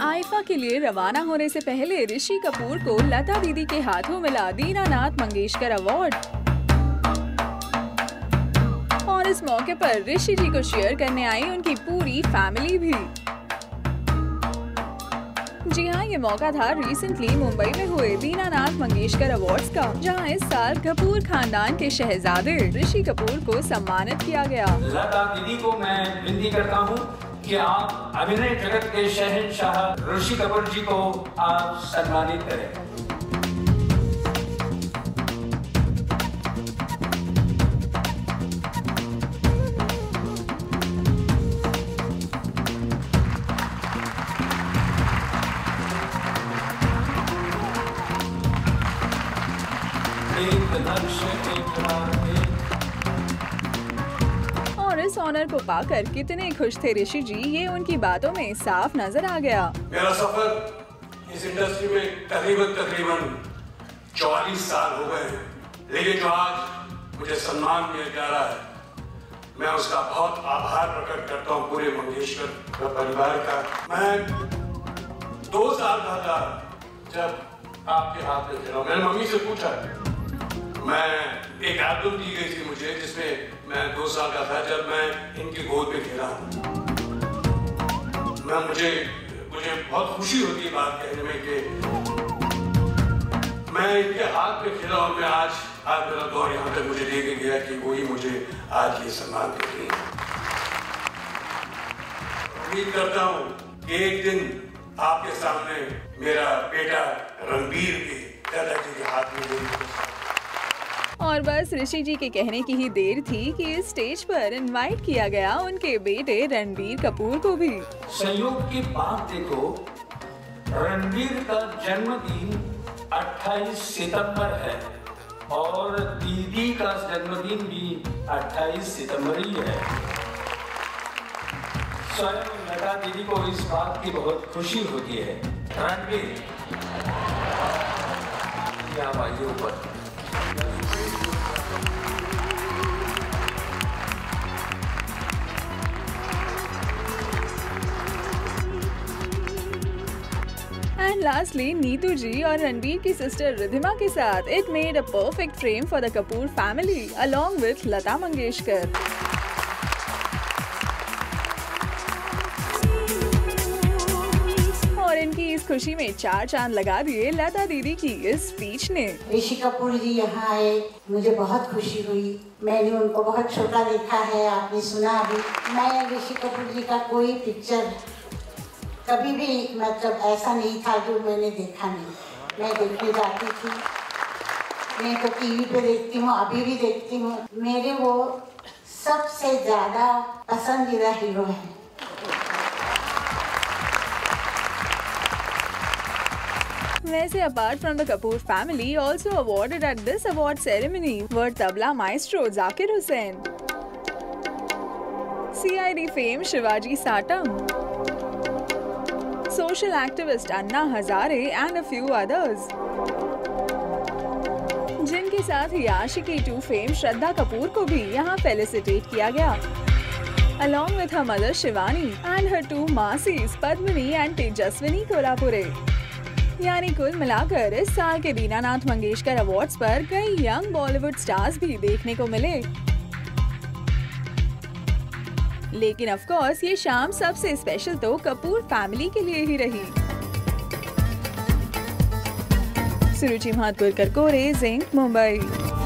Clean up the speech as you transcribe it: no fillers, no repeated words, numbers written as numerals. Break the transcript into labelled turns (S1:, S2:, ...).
S1: IIFA के लिए रवाना होने से पहले ऋषि कपूर को लता दीदी के हाथों मिला दीनानाथ मंगेशकर अवार्ड। और इस मौके पर ऋषि जी को शेयर करने आई उनकी पूरी फैमिली भी। जी हाँ, ये मौका था रिसेंटली मुंबई में हुए दीनानाथ मंगेशकर अवार्ड्स का, जहां इस साल कपूर खानदान के शहजादे ऋषि कपूर को सम्मानित किया गया।
S2: लता दीदी को मैं विनती करता हूँ कि आप अभिनय जगत के शहंशाह ऋषि कपूर जी को आप सम्मानित करें।
S1: और इस ऑनर को पाकर कितने खुश थे ऋषि जी, ये उनकी बातों में साफ नजर आ गया।
S3: मेरा सफर इस इंडस्ट्री में तकरीबन 44 साल हो गए हैं, लेकिन जो आज मुझे सम्मान मिल जा रहा है, मैं उसका बहुत आभार प्रकट करता हूँ पूरे मंगेशकर परिवार का। मैं 2 साल का था जब आपके हाथ में खेला। मैंने मम्मी से पूछा, मैं एक एल्बम दी गई थी मुझे जिसमें मैं 2 साल का था जब मैं इनकी गोद में खेला। मुझे बहुत खुशी होती है बात कहने में कि मैं इनके हाथ में खेला और मैं आज मेरा दौर यहाँ तक मुझे दे के गया कि वही मुझे आज ये सम्मान दे रही है। उम्मीद करता हूँ कि एक दिन आपके सामने मेरा बेटा रणबीर भी दादाजी के हाथ में देगा।
S1: और बस ऋषि जी के कहने की ही देर थी कि इस स्टेज पर इनवाइट किया गया उनके बेटे रणबीर कपूर को भी।
S2: संयोग की बात देखो, रणबीर का जन्मदिन 28 सितंबर है और दीदी का जन्मदिन भी 28 सितंबर ही है। स्वयं लता दीदी को इस बात की बहुत खुशी होती है। रणबीर, क्या आइए ऊपर।
S1: एंड लास्टली नीतू जी और रणबीर की सिस्टर रिधिमा के साथ it made a perfect frame for the Kapoor family along with Lata Mangeshkar. और इनकी इस खुशी में 4 चांद लगा दिए लता दीदी की इस स्पीच ने।
S4: ऋषि कपूर जी यहाँ आए, मुझे बहुत खुशी हुई। मैंने उनको बहुत छोटा देखा है, आपने सुना अभी। मैं ऋषि कपूर जी का कोई पिक्चर कभी भी मतलब ऐसा नहीं था जो मैंने देखा नहीं। मैं देखने जाती थी, मैं तो टीवी पे देखती हूँ, अभी भी देखती हूँ। मेरे वो सबसे ज़्यादा पसंदीदा हीरो हैं।
S1: वैसे apart from the Kapoor family, also awarded at this award ceremony were tabla maestro Zakir Hussain, CID fame Shivaji Satam, social activist Anna Hazare and a few others, जिनके साथ ही आशिकी 2 फेम श्रद्धा कपूर को भी यहाँ फेलिसिटेट किया गया, along with her mother Shivani and her 2 मासीस Padmini and Tejaswini Kolhapure. यानी कुल मिलाकर इस साल के दीनानाथ मंगेशकर अवार्ड्स पर कई यंग बॉलीवुड स्टार्स भी देखने को मिले। लेकिन ऑफ कोर्स ये शाम सबसे स्पेशल तो कपूर फैमिली के लिए ही रही। सुरुचि महातपुर, जिंक, मुंबई।